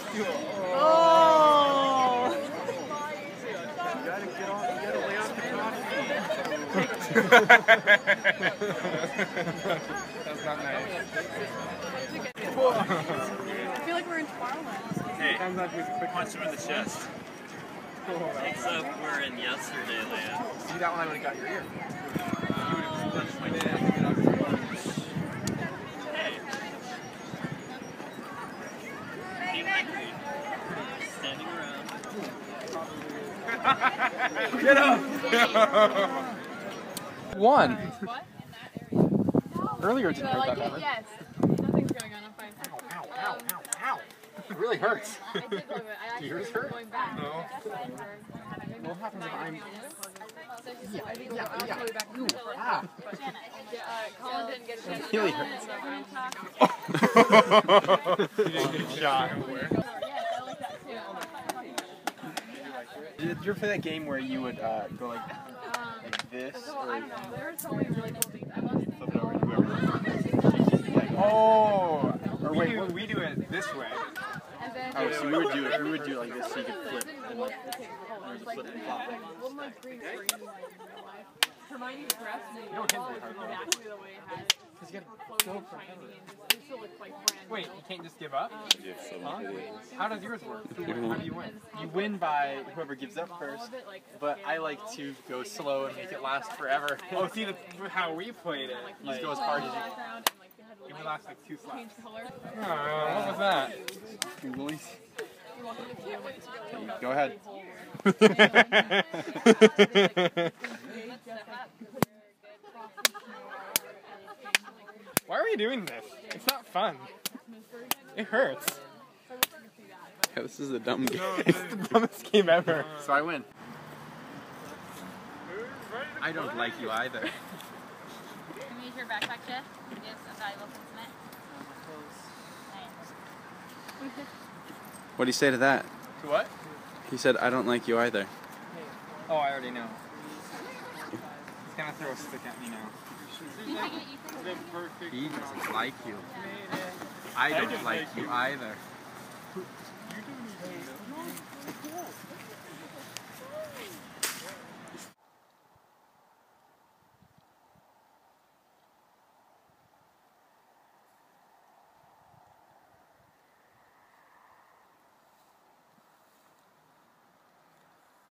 Oh! You gotta get off. You gotta lay off the coffee. That's not nice. I feel like we're in Tomorrowland. Hey, punch him in the chest. Except we're in yesterday land. See that one? I would have got your ear. You would have punched my dad. Hey. Standing around. Get up! One. What? Earlier today, I like it, yes. Nothing's going on, I'm fine. Ow, ow, ow, ow. It really hurts. I did a little bit. I actually Yours was hurt? going back. No. What happens if I'm... Ah. Colin didn't get a chance It really hurts. You didn't get shot. Did you ever play that game where you would go like this? Or I don't know. There were so many really cool things. I must flip it over to whoever? Oh! Or wait, We do it this way. And then oh, so we would do it like this so you could flip. And there's a flip and flop. Hermione's dress exactly the way it had Because you gotta go forever. it still looks like brand new. Wait, you can't just give up? Huh? How does yours work? How do you win? You win by whoever gives up first, but I like to go slow and make it last forever. Oh, see how we played it. You just go as hard as you Background and like they had It would last like 2 slaps. color. What was that? can. Willies. Can't wait to go. Go ahead. Why are we doing this? It's not fun. It hurts. Yeah, this is a dumb game. It's the dumbest game ever. So I win. I don't like you either. Can we use your backpack, Jeff? Yes, a valuable instrument. What do you say to that? To what? He said, I don't like you either. Oh, I already know. He's gonna throw a stick at me now. He doesn't like you. I don't like you either.